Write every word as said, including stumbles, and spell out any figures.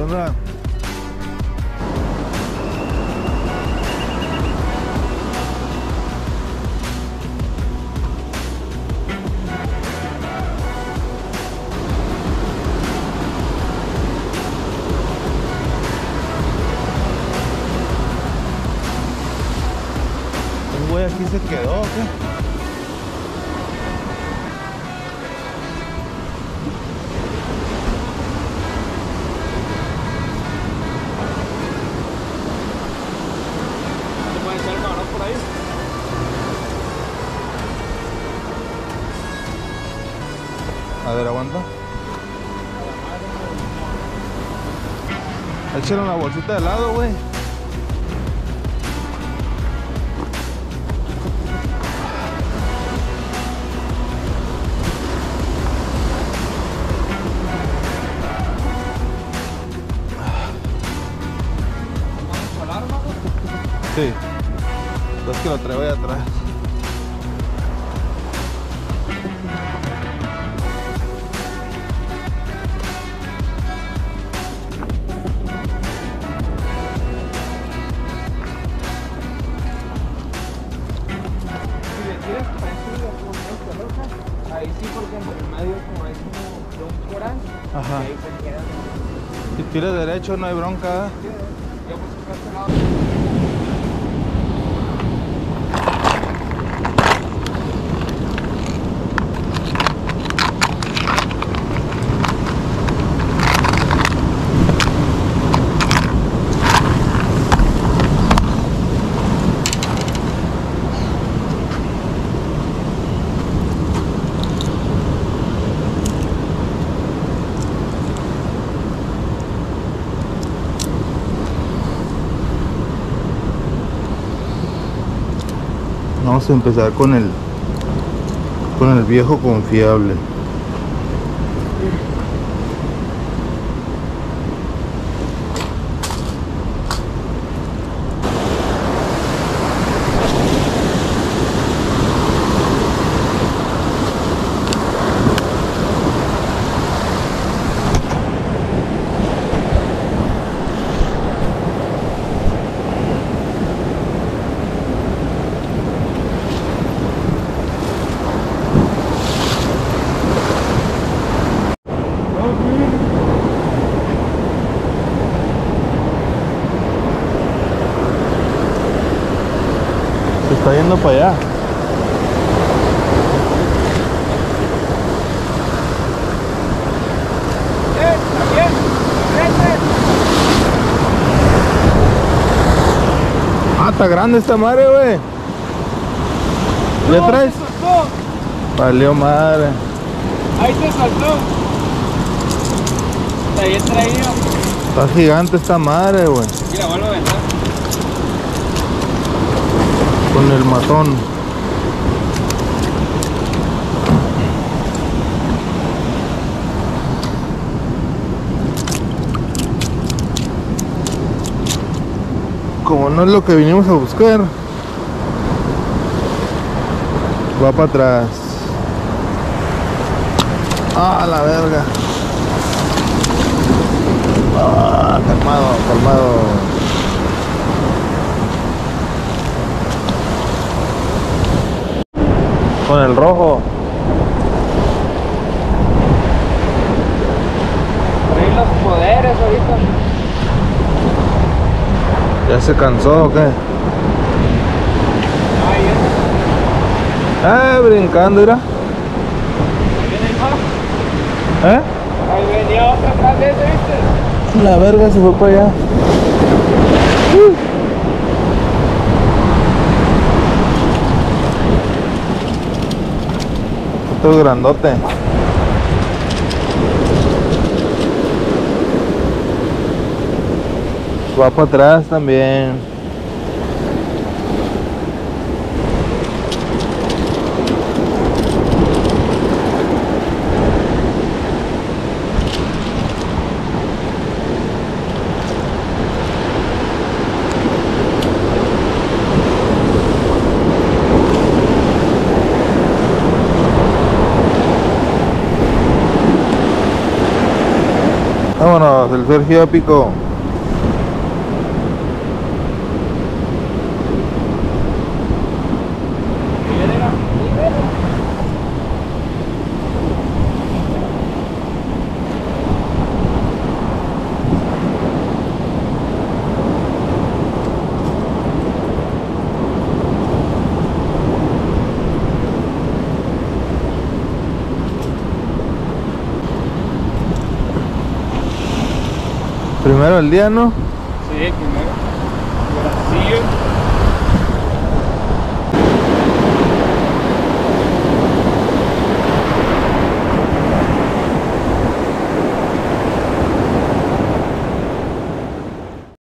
onda? Un güey aquí se quedó, ¿o qué? A ver, aguanta. Échale una bolsita de helado, güey. Sí. Es que lo traigo ahí atrás. Ahí sí, porque en el medio como es como un coral, Ajá. ahí se queda. Si tienes derecho, no hay bronca. Yo pues acá este lado. Vamos a empezar con el con el viejo confiable. Se está yendo para allá. ¡Eh! ¡También! ¡Vete! Ah, está grande esta madre, güey. ¿Ya ¡No, traes? se soltó! Valió madre. Ahí se soltó. Está bien traído. Está gigante esta madre, güey. Mira, vuelvo a aventar. Con el matón. Como no es lo que vinimos a buscar, va para atrás. Ah, la verga. Ah, calmado, calmado. Con el rojo. Trae los poderes ahorita. ¿Ya se cansó o qué? Ahí es. Eh, brincando, mira. Ahí viene el más. ¿Eh? Ahí venía otra atrás de ese, ¿viste? La verga se fue para allá. Uh. Esto es grandote. Va para atrás también. Vámonos, el Sergio Pico. Primero el día, ¿no? Sí, primero.